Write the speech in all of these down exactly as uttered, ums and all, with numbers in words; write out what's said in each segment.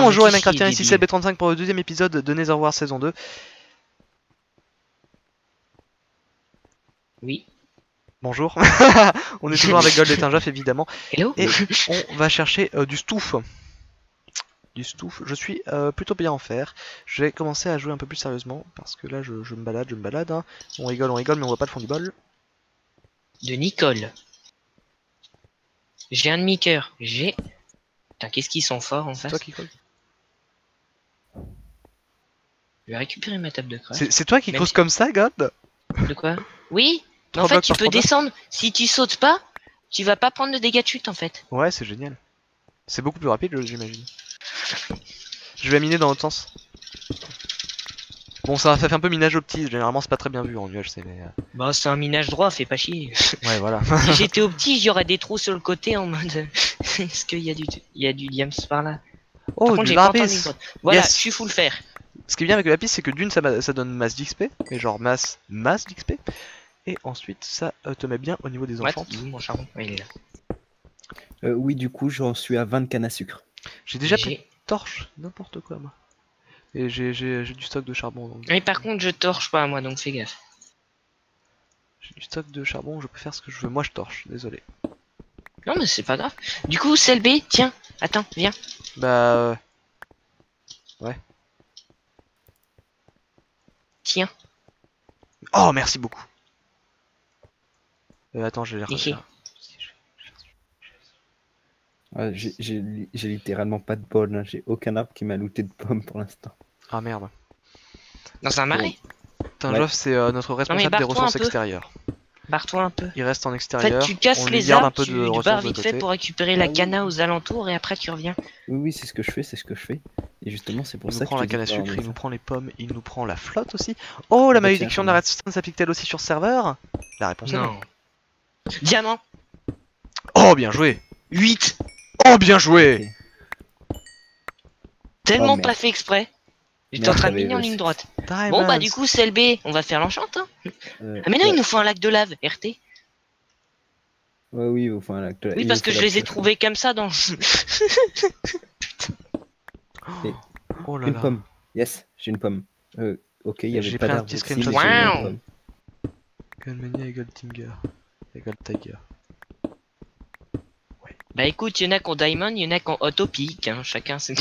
Bonjour les outil Minecraftiens, ici c'est débile. B trente-cinq pour le deuxième épisode de Nether Wars saison deux. Oui. Bonjour. On est toujours avec Gold et Tinjaf évidemment. Hello. Et on va chercher euh, du stouff. Du stouff. Je suis euh, plutôt bien en fer. Je vais commencer à jouer un peu plus sérieusement. Parce que là je, je me balade, je me balade. Hein. On rigole, on rigole, mais on voit pas le fond du bol. De Nicole. J'ai un demi-cœur. J'ai... Putain, qu'est-ce qu'ils sont forts en C'est face. toi qui colle. Je vais récupérer ma table de craft. C'est c'est toi qui Même cause si- comme ça, God? De quoi? Oui. Mais en Trois fait, blocs tu par peux trois blocs. descendre. Si tu sautes pas, tu vas pas prendre de dégâts de chute en fait. Ouais, c'est génial. C'est beaucoup plus rapide, j'imagine. Je vais miner dans l'autre sens. Bon, ça, ça fait un peu minage optique. Généralement, c'est pas très bien vu en nuage, c'est mais. euh, Bah, c'est un minage droit, fais pas chier. Ouais, voilà. Si j'étais au petit, j'aurais des trous sur le côté en mode. Est-ce qu'il y a du, il y a du diams par là? Par Oh, contre, du j'ai pas entendu lapis. une droite. Voilà, Yes. je suis full fer. Ce qui est bien avec le lapis, c'est que d'une, ça, ma- ça donne masse d'X P, mais genre masse, masse d'X P. Et ensuite, ça euh, te met bien au niveau des What? enchantes. Il est où mon charbon? Ouais, il est là. Euh, oui, du coup, j'en suis à vingt cannes à sucre. J'ai déjà pris J'ai- torche, n'importe quoi, moi. Et j'ai j'ai- j'ai du stock de charbon. Donc... Mais par contre, je torche pas moi, donc fais gaffe. J'ai du stock de charbon, je peux faire ce que je veux. Moi, je torche, désolé. Non, mais c'est pas grave. Du coup, celle B, tiens, attends, viens. Bah. euh, Tiens. Oh, merci beaucoup. Euh, attends, je vais les Ici. refaire. Ouais, j'ai- J'ai li- j'ai littéralement pas de bol, hein. J'ai aucun arbre qui m'a looté de pommes pour l'instant. Ah merde. Dans un marais. Tinjaf, c'est euh, notre responsable des barre-toi ressources un peu. extérieures. Barre-toi un peu. Il reste en En fait, extérieur. tu casses on lui les garde arbres, un peu tu, de tu ressources barres de vite côté. fait pour récupérer la cana aux alentours et après tu reviens. Oui, oui, c'est ce que je fais, c'est ce que je fais. Et justement, c'est pour Il ça nous que prend je la te canne à dis de pas sucre, il ramener nous ça. prend les pommes, il nous prend la flotte aussi. Oh, la Ah bah malédiction tiens, de la redstone s'applique-t-elle aussi sur ce serveur? La réponse est non. Non. Diamant. Oh, bien joué. huit. Oh, bien joué. Tellement Oh, pas merde. fait exprès. J'étais Merde, en train de j'avais miner en le- ligne droite. Diamonds. Bon bah du coup celle B, on va faire l'enchant hein. Euh, Ah mais non, ouais, il nous faut un lac de lave, R T. ouais, oui, enfin, là, Oui il parce nous que faut je la les ai pioche. trouvés comme ça dans... Oh là Une là. pomme. Yes, j'ai une pomme. Euh, ok, il y avait J'ai pas pris un d'arbre petit ici, screenshot mais j'ai une sur- pomme. Gunmania égale Tinger. Égale Tiger. Bah écoute, il y en a qui ont diamond, il y en a qui ont autopic, hein, chacun c'est...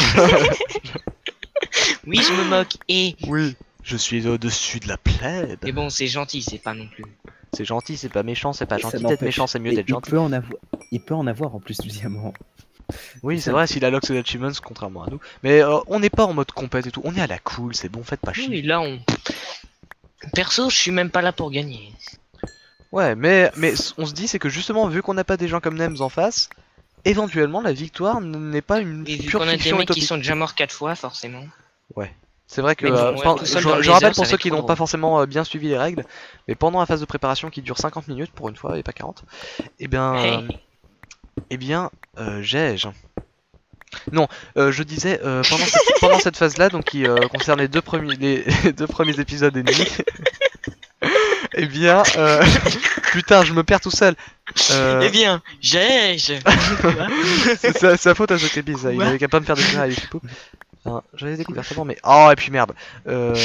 Oui je me moque, et... Oui. Je suis au-dessus de la plèbe. Mais bon c'est gentil, c'est pas non plus... C'est gentil, c'est pas méchant, c'est pas Et ça gentil d'être n'empêche. méchant, c'est mieux Et d'être il gentil. peut en avoir, il peut en avoir en plus du diamant. Oui, ça c'est le vrai, fait. s'il a Locks Achievements, contrairement à nous. Mais euh, on n'est pas en mode compète et tout, on est à la cool, c'est bon, faites pas chier. Oui là on... Perso je suis même pas là pour gagner. Ouais, mais, mais c- on se dit, c'est que justement, vu qu'on n'a pas des gens comme Nems en face, éventuellement, la victoire n- n'est pas une Et vu pure qu'on a des fiction mecs qui utopique. sont déjà morts quatre fois forcément. C'est vrai que, Mais bon, euh, ouais, pen- tout seul je, dans le je rappelle désert, pour ça ceux va qui être n'ont trop pas drôle. forcément euh, bien suivi les règles, mais pendant la phase de préparation qui dure cinquante minutes pour une fois et pas quarante, et bien, euh, Hey. eh bien, euh, j'ai-je. Non, euh, je disais, euh, pendant cette, pendant cette phase-là, donc qui euh, concerne les deux premiers, les, les deux premiers épisodes ennemis, eh bien, euh, putain, je me perds tout seul. Euh, Eh bien, j'ai-je... c'est sa, sa faute à ce Kébi, ça. Il Quoi avait qu'à pas me faire découvrir avec les poux. Enfin, j'avais découvert avant, mais. Oh, et puis merde. Euh...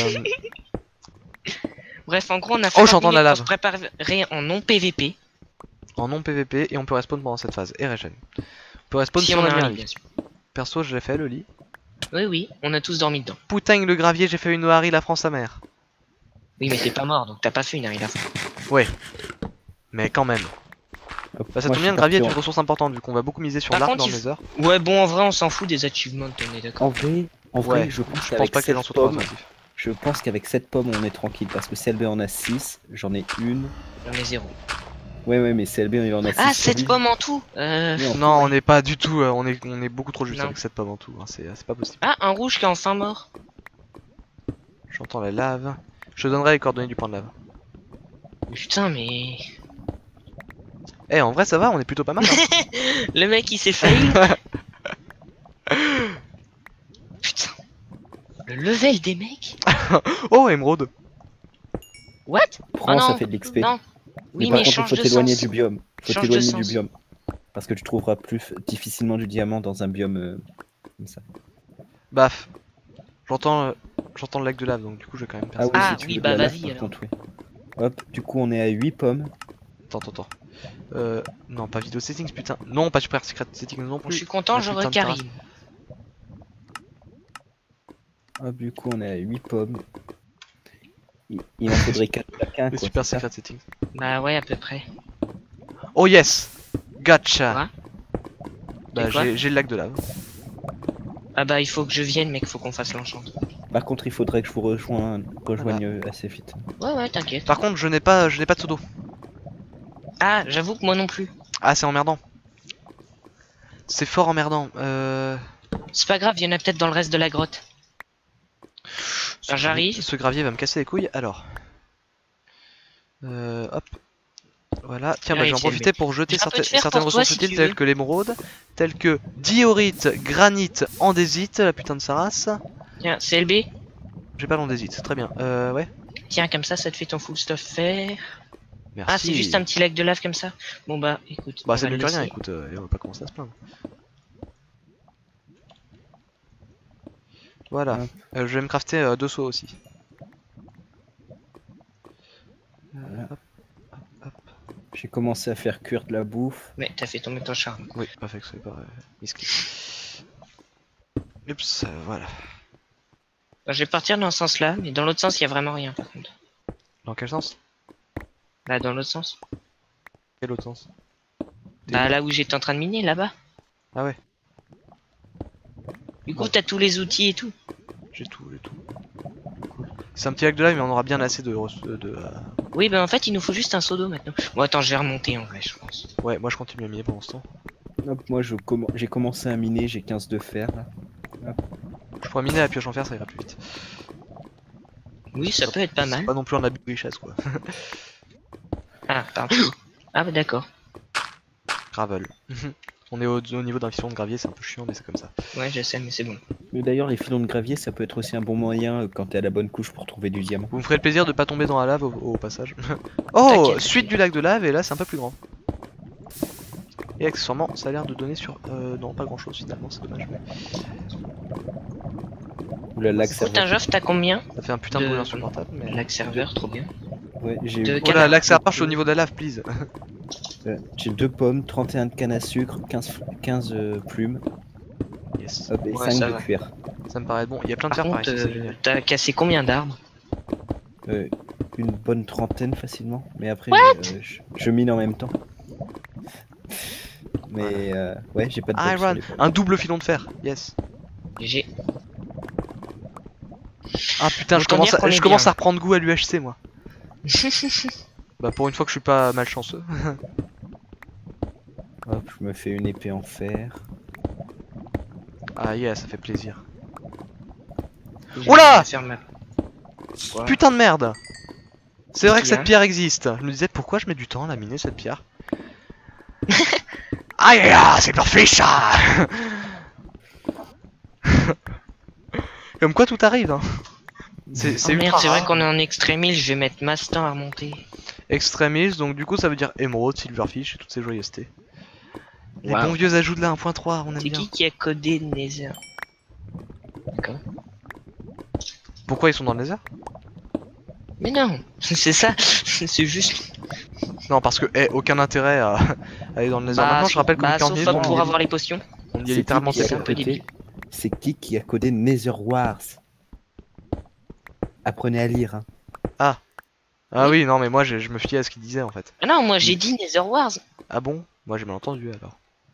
Bref, en gros, on a Oh, fait j'entends la lave. pour se préparer en non P V P. En non P V P, et on peut respawn pendant cette phase. Et regen. On peut respawn Si si on on a a bien un un lit, lit. bien sûr. Perso, je l'ai fait, le lit. Oui, oui, on a tous dormi dedans. Putain, le gravier, j'ai fait une Noari, la France sa mère. Oui, mais t'es pas mort, donc t'as pas fait une arrière. Mais quand même. Hop, Bah, ça moi, tombe je bien, suis le gravier est parti une ressource importante, vu qu'on va beaucoup miser sur Par l'arc contre, dans il les heures. Ouais, bon, en vrai, on s'en fout des achievements, on est en... d'accord. en vrai, en vrai, Ouais, je pense Je pense qu'avec pas que les gens sept soient trop pommes, attentifs. je pense qu'avec sept pommes, on est tranquille parce que C L B en a six, j'en ai une. On est zéro. Ouais, ouais, mais C L B il en a six. Ah, sur sept lui. pommes en tout euh... Oui, en tout, Non, on ouais. n'est pas du tout. euh, on, est, on est beaucoup trop juste Non. avec cette pomme en tout. Hein, c'est c'est pas possible. Ah, un rouge qui est enfin mort. J'entends la lave. Je te donnerai les coordonnées du point de lave. Putain, mais... Eh, en vrai, ça va, on est plutôt pas mal. Hein. Le mec, il s'est failli. Putain. Le level des mecs. Oh, émeraude. What? Prends, Oh non, ça fait de l'X P. Non. Mais Oui, par mais contre, il change faut de t'éloigner sens. du biome. Faut Change de t'éloigner du sens. biome. Parce que tu trouveras plus difficilement du diamant dans un biome euh, comme ça. Baf. J'entends euh, j'entends le lac de lave, donc du coup je vais quand même faire Ah ça. oui, Ah, si tu oui, veux de bah la lave, vas-y, par alors. contre, oui. Hop, du coup on est à huit pommes. Attends, attends, attends. Euh, non, pas vidéo settings, putain. Non, pas super secret settings non Bon, plus. je suis content, La je putain de terrasse. Karim. Hop, du coup on est à huit pommes. Il, il en faudrait quatre chacun, Le quoi. super c'est ça secret settings. Bah ouais, à peu près. Oh yes! Gotcha! Quoi Bah Et quoi j'ai j'ai le lac de lave. Ah bah il faut que je vienne, mec, faut qu'on fasse l'enchantement. Par contre, il faudrait que je vous rejoigne, rejoigne euh, assez vite. Ouais, ouais, t'inquiète. Par contre, je n'ai pas je n'ai pas de seau d'eau. Ah, j'avoue que moi non plus. Ah, c'est emmerdant. C'est fort emmerdant. Euh... C'est pas grave, il y en a peut-être dans le reste de la grotte. Ce Alors, j'arrive. gravier- Ce gravier va me casser les couilles. Alors. Euh, hop. Voilà. Tiens, bah, je vais en J'arrive, profiter c'est pour jeter J'ai un peu certaines, de fer certaines pour toi, ressources si utiles tu telles veux. que l'émeraude, telles que diorite, granite, andésite, la putain de sa race. Tiens, C L B. J'ai pas l'andésite, très bien. Euh, ouais. Tiens, comme ça, ça te fait ton full stuff fer. Merci. Ah, c'est juste un petit lac de lave comme ça. Bon bah, écoute. Bah, on c'est va mieux le que rien, laisser. écoute, euh, et on va pas commencer à se plaindre. Voilà. Hop. Euh, je vais me crafter euh, deux seaux aussi. Euh, Voilà. hop. J'ai commencé à faire cuire de la bouffe. Mais t'as fait tomber ton charme. Oui, pas fait que ce soit pas euh, misclic. Oups, euh, voilà. Bah, je vais partir dans ce sens-là, mais dans l'autre sens, il y a vraiment rien par contre. Dans quel sens? Bah, dans l'autre sens. Quel autre sens? Bah, là où j'étais en train de miner, là-bas. Ah ouais, Du coup, Bon. t'as tous les outils et tout. j'ai tout, j'ai tout. Cool. C'est un petit lac de lave, mais on aura bien assez de... de, de, euh, Oui, bah en fait, il nous faut juste un seau d'eau maintenant. Bon, attends, je vais remonter en vrai, je pense. Ouais, moi je continue à miner pendant ce temps. Hop, moi je comm- j'ai commencé à miner, j'ai quinze de fer là. Je pourrais miner à la pioche en fer, ça ira plus vite. Oui, ça peut être pas C'est mal. pas non plus un abus de richesse, quoi. Ah, pardon. Ah, bah d'accord. Gravel. On est au, au niveau d'un filon de gravier, c'est un peu chiant, mais c'est comme ça. Ouais, je sais, mais c'est bon. Mais d'ailleurs, les filons de gravier, ça peut être aussi un bon moyen euh, quand t'es à la bonne couche pour trouver du diamant. Vous me ferez le plaisir de pas tomber dans la lave au, au passage. Oh, T'inquiète, suite t'inquiète. du lac de lave, et là c'est un peu plus grand. Et accessoirement, ça a l'air de donner sur... Euh, non, pas grand chose finalement, c'est dommage, mais Ou la lac Écoute, un serveur. Joff, t'as combien? ça fait un putain de De- bruit insupportable. Mais... Lac serveur, trop bien. Ouais, j'ai de- eu- Oh là, canard. l'accès à marche au niveau de la lave, please. euh, j'ai deux pommes, trente et un de canne à sucre, quinze, f- quinze euh, plumes, Yes. hop, et Ouais, cinq ça de va. cuir. Ça me paraît bon. Il y a plein de Par fer par contre, ici, c'est euh, génial. t'as cassé combien d'arbres? Euh, une bonne trentaine facilement, mais après euh, je, je mine en même temps. Mais euh, ouais, j'ai pas de bol sur Iron, les pommes. un double filon de fer, yes. J'ai. Ah putain, je Autant commence, dire à, qu'on je est commence bien. à reprendre goût à l'U H C moi. Bah pour une fois que je suis pas malchanceux. Hop, je me fais une épée en fer. Ah yeah, ça fait plaisir. J'ai Oula rien à faire ma- Quoi Putain de merde. C'est vrai que Qu'est-ce qu'il y cette a pierre existe. Je me disais pourquoi je mets du temps à la miner cette pierre. Ah yeah, c'est parfait ça. Comme quoi tout arrive hein. C'est Oh c'est merde, ultra c'est vrai rare. qu'on est en extrémile, je vais mettre masse temps à remonter. Extremis, donc du coup ça veut dire émeraude, silverfish et toutes ces joyeusetés. Les Wow. bons vieux ajouts de la un point trois, on aime C'est bien. qui qui a codé Nether? D'accord. Pourquoi ils sont dans le laser? Mais non, c'est ça, c'est juste. Non, parce que eh, aucun intérêt à, à aller dans le laser. Bah, Maintenant, je rappelle qu'en bah, quarante sauf minutes, on, pour y est- avoir les potions. on y C'est est littéralement qui qui a c'est un tapé. peu codé- débile. C'est qui qui a codé Nether Wars? Apprenez à lire. Hein. Ah oui, non, mais moi je, je me fiais à ce qu'il disait en fait. Ah non, moi j'ai dit Nether Wars. Ah bon? Moi j'ai mal entendu alors.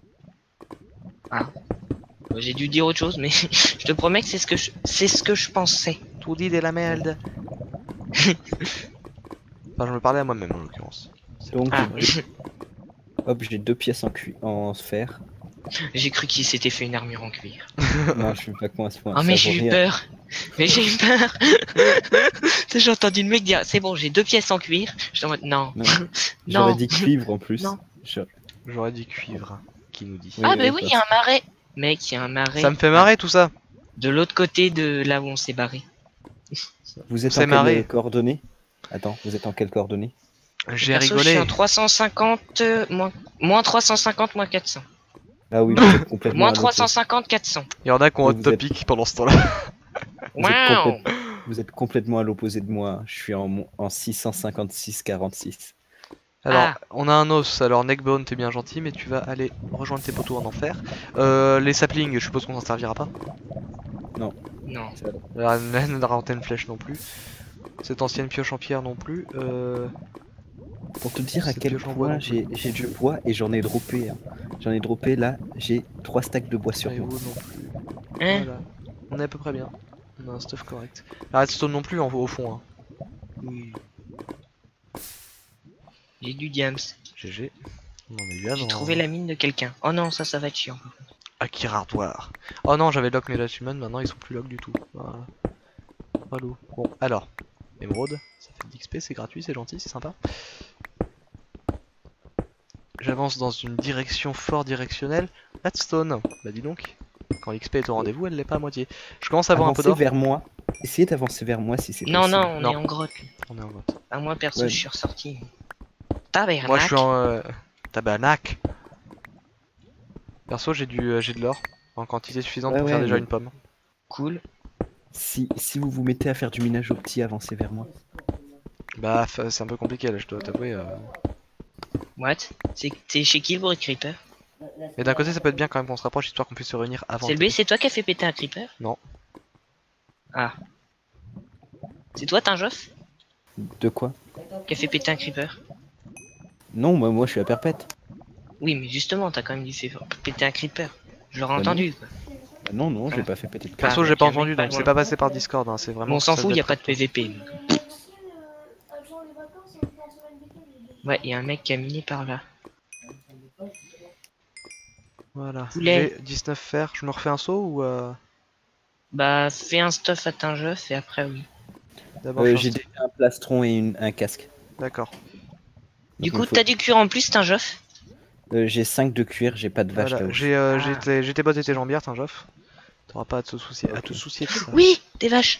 Moi, j'ai dû dire autre chose, mais je te promets que c'est ce que je, c'est ce que je pensais. Tout dit de la merde. Enfin, je me parlais à moi-même en l'occurrence. Donc, Ah, j'ai- hop, j'ai deux pièces en, cui- en fer. j'ai cru qu'il s'était fait une armure en cuir. Non, je suis pas con à ce point. Oh mais ça j'ai vaut eu rien. peur. Mais j'ai eu peur. J'ai entendu le mec dire c'est bon, j'ai deux pièces en cuir. J'étais en mode non. Non. Non. J'aurais dit cuivre en plus. Non. Je- J'aurais dit cuivre, qui nous dit. Oui, Ah bah oui, oui, pas il y a un marais. Mec, il y a un marais. Ça me fait marrer tout ça. De l'autre côté de là où on s'est barré. Vous êtes C'est en marré. quelle coordonnée? Attends, vous êtes en quelle coordonnée? J'ai Perso, Je suis rigolé. en trois cent cinquante, euh, moins, moins trois cent cinquante, moins quatre cents. Ah oui, vous êtes complètement Moins à l'opposé. trois cent cinquante, quatre cents. Il y en a qui ont hot Vous êtes- topic pendant ce temps-là. Vous êtes, Waouh. complète- vous êtes complètement à l'opposé de moi. Je suis en, mon- en six cent cinquante-six quarante-six. Alors, Ah. on a un os. Alors, Neckbone, t'es bien gentil, mais tu vas aller rejoindre tes poteaux en enfer. Euh, les saplings, je suppose qu'on s'en servira pas. Non. La naine n'a une flèche non plus. Cette ancienne pioche en pierre non plus. Euh... Pour te dire à Cette quel pioche en bois point non j'ai j'ai du bois et j'en ai droppé. hein. J'en ai droppé là, j'ai trois stacks de bois sur Et moi. wood non plus. Hein. Voilà. On est à peu près bien. On a un stuff correct. La redstone non plus en, au fond. Hein. Oui. J'ai du diams. G G. On en a eu J'ai avant. trouvé la mine de quelqu'un. Oh non, ça, ça va être chiant. Akira Hardware. Oh non, j'avais lock mes Last Human, maintenant ils sont plus lock du tout. Voilà. Relou. Bon, alors. Émeraude, ça fait de l'X P, c'est gratuit, c'est gentil, c'est sympa. J'avance dans une direction fort directionnelle. Redstone. Bah dis donc. Quand l'X P est au rendez-vous, elle l'est pas à moitié. Je commence à avoir un peu Avancez d'or. vers moi. Essayez d'avancer vers moi si c'est Non, possible. non, on Non. est en grotte. On est en vote. Ah, moi, perso, Ouais. je suis ressorti. Tabernacle. Moi je suis en euh, tabarnak. Perso j'ai du euh, j'ai de l'or en quantité suffisante Ouais, pour ouais, faire déjà mais- une pomme. Cool. Si, si vous vous mettez à faire du minage au petit, avancez vers moi. Bah f- c'est un peu compliqué là, je dois t'avouer. euh. What? C'est t'es chez qui le bruit creeper? Mais d'un côté ça peut être bien quand même qu'on se rapproche histoire qu'on puisse se réunir avant. C'est le B, c'est toi qui as fait péter un creeper? Non. Ah. C'est toi, Tinjoff, De quoi? qui a fait péter un creeper? Non, moi, moi je suis à perpète. Oui, mais justement, t'as quand même dû faire péter un creeper. Je l'aurais Bah entendu, quoi. Ah non, non, j'ai Ah. pas fait péter de Perso Ah, j'ai pas ok, mec, entendu pas donc c'est loin. pas passé par Discord, hein, c'est vraiment. Bon, on s'en ça fout, doit y a être pas de toi. P V P. donc. Ouais, y a un mec qui a miné par là. Voilà. Poulet. J'ai dix-neuf fer, je me refais un saut ou euh... Bah, fais un stuff à Tinjoff et après, oui. D'abord Euh, je j'ai fais un déjà un plastron et une- un casque. saut. D'accord. Du Donc, il coup, faut- t'as du cuir en plus, Tinjoff? Euh, j'ai cinq de cuir, j'ai pas de vache Voilà. là-haut. J'ai euh, j'ai Ah. tes- j'ai tes bottes et tes jambières, t'in Joff. T'auras pas à te soucier, à te soucier de ça. Oui, des vaches.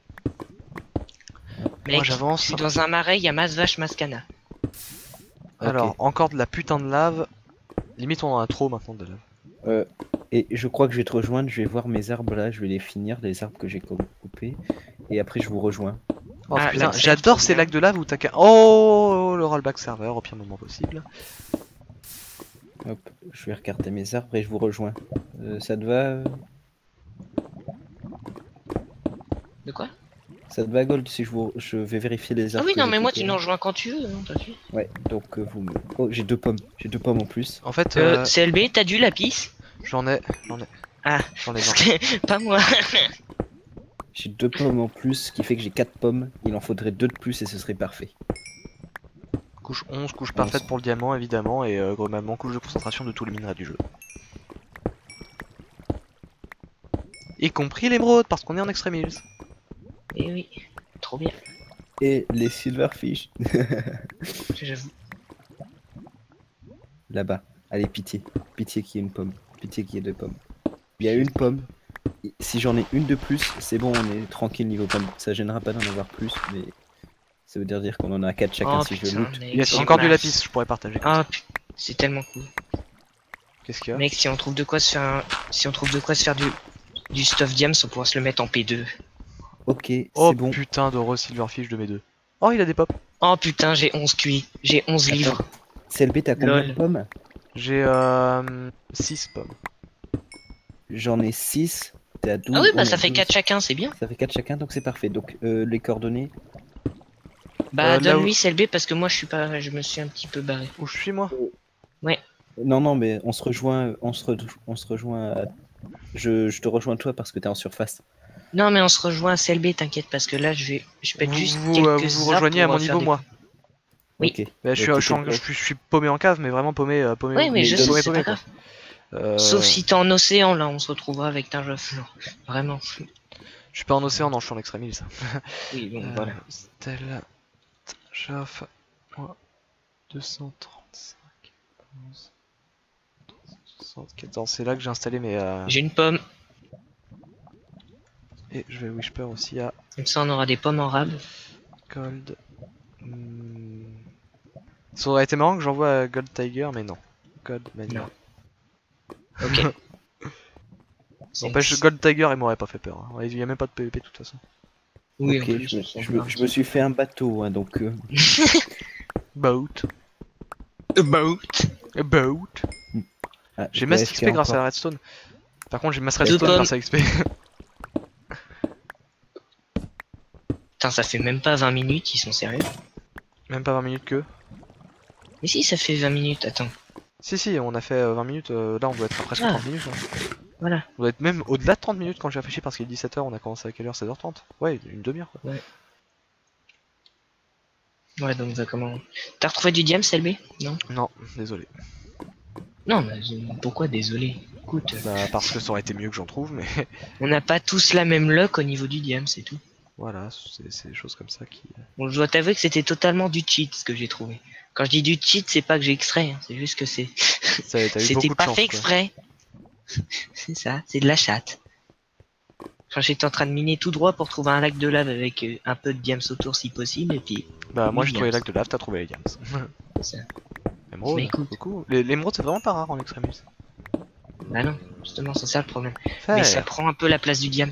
Moi Mec, je j'avance. suis dans un marais, y a masse vache, masse cana. Alors Ok. encore de la putain de lave. Limite on en a trop maintenant de lave. Euh, et je crois que je vais te rejoindre, je vais voir mes arbres là, je vais les finir, les arbres que j'ai co- coupés. Et après je vous rejoins. Oh Ah, putain, là, c'est j'adore trop ces bien. lacs de lave où t'as qu'un. Oh le rollback serveur au pire moment possible. Hop, je vais regarder mes arbres et je vous rejoins. Euh, ça te va euh De quoi? Ça te va Gold si je, vous... je vais vérifier les Ah arbres oui, que non, j'ai mais moi, coupés, tu là. nous rejoins quand tu veux. Hein, t'as vu. Ouais, donc euh, vous me... Oh, j'ai deux pommes, j'ai deux pommes en plus. En fait, Euh, euh, C L B, t'as du lapis? j'en ai, j'en ai, Ah, j'en ai. parce j'en ai. que pas moi. J'ai deux pommes en plus, ce qui fait que j'ai quatre pommes. Il en faudrait deux de plus et ce serait parfait. Couche onze, couche parfaite pour le diamant évidemment, et euh, globalement couche de concentration de tous les minerais du jeu. Y compris l'émeraude, parce qu'on est en Extreme Hills. Eh oui, trop bien, Et les silverfish j'avoue. là-bas. Allez, pitié. Pitié qu'il y ait une pomme. Pitié qu'il y ait deux pommes. Il y a une pomme. Et si j'en ai une de plus, c'est bon, on est tranquille niveau pomme. Ça gênera pas d'en avoir plus, mais ça veut dire, dire qu'on en a quatre chacun Oh si je putain, loot. mec, Il y a j'ai encore du masse. lapis, je pourrais partager. Ah putain, c'est tellement cool. Qu'est-ce qu'il y a? Mec, si on trouve de quoi se faire un... si on trouve de quoi se faire du du stuff diams, on pourra se le mettre en P deux. Ok, c'est Oh bon. putain d'heureux silverfish de mes deux. Oh il a des pops. Oh putain, j'ai onze cuits, j'ai onze livres. C L B, t'as combien Lol. de pommes? J'ai euh, six pommes. J'en ai six. T'es à douze. Ah oui, bah on ça est à fait douze. quatre chacun, c'est bien. Ça fait quatre chacun, donc c'est parfait. Donc euh, les coordonnées. Bah Euh, là donne-lui où- C L B parce que moi je suis pas, je me suis un petit peu barré. Où je suis moi? Non, non, mais on se rejoint. On se, re- on se rejoint. à- Je, je te rejoins toi parce que t'es en surface. Non mais on se rejoint à C L B, t'inquiète, parce que là je vais, je pète Vous, juste vous, quelques euh, vous vous arbres rejoignez à pour, mon euh, faire niveau des- moi. Oui. Ok. Bah, je, suis, Bah, je, suis en- t'étais je suis- je suis paumé en cave, mais vraiment paumé, euh, paumé. Oui mais je Mais sais, paumé, c'est paumé, pas quoi. grave. Euh, Sauf si t'es en océan là, on se retrouvera avec Tinjoff. Genre, vraiment. Je suis pas en océan, non, je suis en Extreme Hills. Oui donc Euh, voilà. Stella, Jaff, moi, deux cent trente-cinq, onze, soixante-quatorze, c'est là que j'ai installé mes. Euh... J'ai une pomme, Et je vais Whisper aussi à comme ça on aura des pommes en rab. Gold. Hmm. Ça aurait été marrant que j'envoie à Gold Tiger, mais non. Gold Mania. Non. Ok. C'est N'empêche, une- Gold Tiger, il m'aurait pas fait peur. Hein. Il y a même pas de P V P de toute façon. Oui, en Ok, plus, je, me, ça je me- je me suis fait un bateau, hein, donc... euh, Boat. About. Boat. ah, J'ai je Mass dois X F K P grâce à encore. la Redstone. Par contre, j'ai Mass Deux Redstone pommes. grâce à X P. Putain, ça fait même pas vingt minutes, ils sont sérieux? Même pas vingt minutes que. Mais si, ça fait vingt minutes, attends. Si, si, on a fait euh, vingt minutes. euh, là, on doit être à presque Ah. trente minutes. Hein. Voilà. On doit être même au-delà de trente minutes quand j'ai réfléchi parce qu'il est dix-sept heures. On a commencé à quelle heure? seize heures trente. Ouais, une demi-heure quoi. Ouais, donc bah, comment... T'as retrouvé du diamant, L B? Non? Non, désolé. Non, mais euh, pourquoi désolé? Écoute, euh, Bah, parce que ça aurait été mieux que j'en trouve, mais on n'a pas tous la même luck au niveau du diamant, c'est tout. voilà, c'est c'est des choses comme ça qui. Bon, je dois t'avouer que c'était totalement du cheat ce que j'ai trouvé. Quand je dis du cheat, c'est pas que j'ai extrait, hein, c'est juste que c'est. Ça, t'as eu C'était beaucoup de pas chance, fait quoi. exprès. C'est ça, c'est de la chatte. Quand j'étais en train de miner tout droit pour trouver un lac de lave avec euh, un peu de diamants autour si possible, et puis. Bah, moi j'ai Oui, trouvé les diams. lacs de lave, t'as trouvé les diams. C'est ça. Émeraude, Mais écoute. beaucoup. Les- L'émeraude, c'est vraiment pas rare en Extremis. Bah non, justement, c'est ça le problème. Faire. Mais ça prend un peu la place du diamant.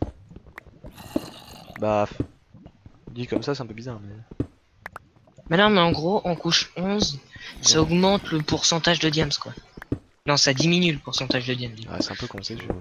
Bah, dit comme ça, c'est un peu bizarre, mais. Mais non, mais en gros, en couche onze, ça augmente le pourcentage de diamants, quoi. Non, ça diminue le pourcentage de diamants. Ouais, c'est un peu con, c'est sûr.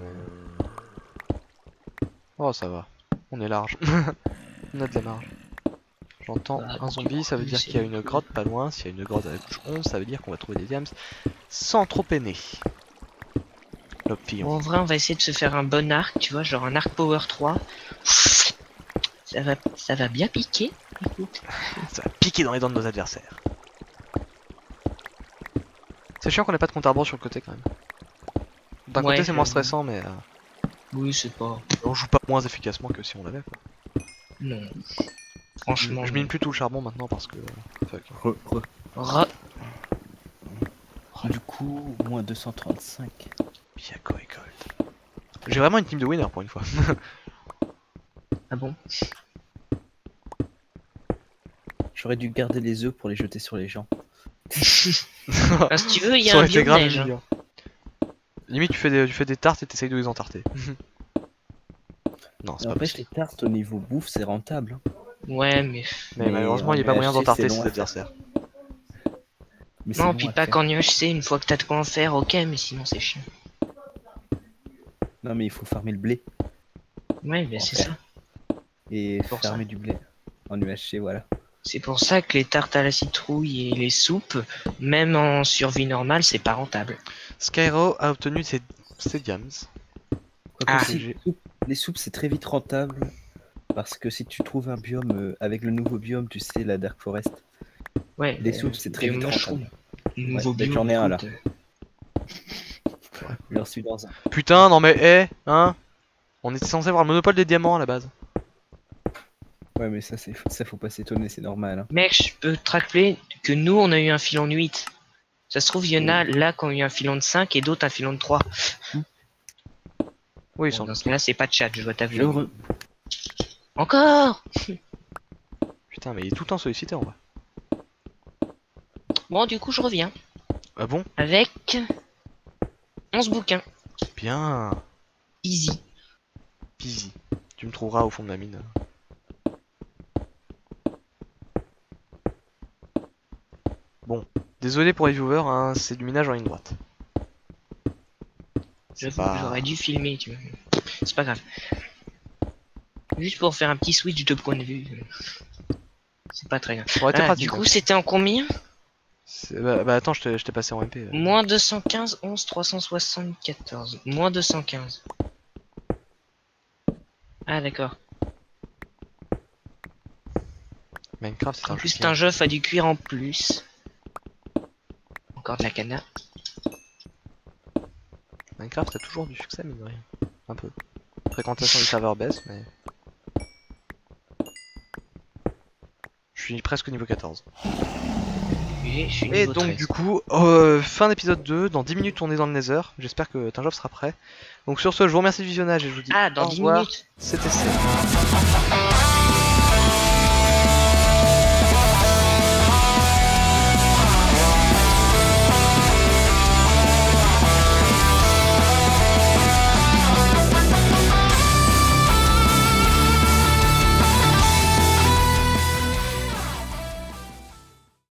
Oh, ça va. On est large. On a de la marge. J'entends Bah, un zombie, ça veut du dire coup, qu'il y a c'est- une grotte pas loin. S'il y a une grotte à la couche onze, ça veut dire qu'on va trouver des diams sans trop peiner. L'option. Bon, en vrai, on va essayer de se faire un bon arc, tu vois, genre un arc power trois. Ça va, ça va bien piquer. Écoute. Ça va piquer dans les dents de nos adversaires. C'est chiant qu'on ait pas de compte à rebours sur le côté quand même. D'un Ouais, côté c'est moins je- stressant mais euh, Oui, c'est pas. on joue pas moins efficacement que si on l'avait quoi. Non. Je, Franchement. je mine plus tout le charbon maintenant parce que... euh, fuck. Re- re- Ra- Du coup, moins deux cent trente-cinq. Biaco et Gold. J'ai vraiment une team de winners pour une fois. Ah bon? J'aurais dû garder les œufs pour les jeter sur les gens. Ah, si tu veux, il y Ça a un aurait été biome grave neige. hein. humiliant. Limite tu fais des, tu fais des tartes et t'essayes de les entarter. Non c'est pas N'empêche, possible. les tartes au niveau bouffe, c'est rentable. hein. Ouais, mais. Mais, Mais malheureusement il n'y a en pas moyen V H C, d'entarter c'est ses long à faire. adversaires. Mais c'est Non, long puis à pas faire. qu'en U H C, une fois que t'as de quoi en faire, ok, mais sinon c'est chiant. Non, mais il faut farmer le blé Ouais, mais En c'est fait. ça. et Pour farmer du blé en U H C, voilà. C'est pour ça que les tartes à la citrouille et les soupes, même en survie normale, c'est pas rentable. Skyro a obtenu ses, ses diams. Quoique Ah. si, les soupes- les soupes, c'est très vite rentable. Parce que si tu trouves un biome euh, avec le nouveau biome, tu sais, la Dark Forest, Ouais. les soupes, c'est très des vite mushrooms. rentable. Nouveau Ouais, ben, bio, j'en ai un, là. écoute, euh, J'en suis dans un. Putain non mais hé hein. On était censé avoir le monopole des diamants à la base. Ouais, mais ça, c'est ça faut pas s'étonner, c'est normal. Hein. Mec, je peux te rappeler que nous, on a eu un filon de huit. Ça se trouve, il y en a là qui ont eu un filon de cinq et d'autres un filon de trois. Oui ils Bon, sont... dans ce cas-là, c'est pas de chat, je dois t'avouer. Heureux. Encore. Putain mais il est tout le temps sollicité en vrai. Bon, du coup, je reviens. Ah bon? Avec onze bouquins. Bien. Easy. Easy. Tu me trouveras au fond de la mine. Bon, désolé pour les viewers, hein, c'est du minage en ligne droite. C'est J'avoue pas- que j'aurais dû filmer, tu vois. C'est pas grave. Juste pour faire un petit switch de point de vue. C'est pas très grave. Ça aurait été Ah, pratique. du coup, hein. c'était en combien? C'est- Bah, bah attends, je t'ai je t'ai passé en M P. euh. Moins deux cent quinze, onze, trois cent soixante-quatorze. Moins deux cent quinze. Ah, d'accord. Minecraft c'est En un plus, jeu. c'est un jeu à du cuir en plus. Encore de la cana. Minecraft a toujours du succès, mine de rien. Un peu. Fréquentation du serveur baisse, mais. Je suis presque niveau quatorze. Et, je suis Et niveau donc, treize. du coup, euh, fin d'épisode deux. Dans dix minutes, on est dans le Nether. J'espère que Tinjov sera prêt. Donc, sur ce, je vous remercie du visionnage et je vous dis Ah, dans au dix revoir. minutes. C'était C.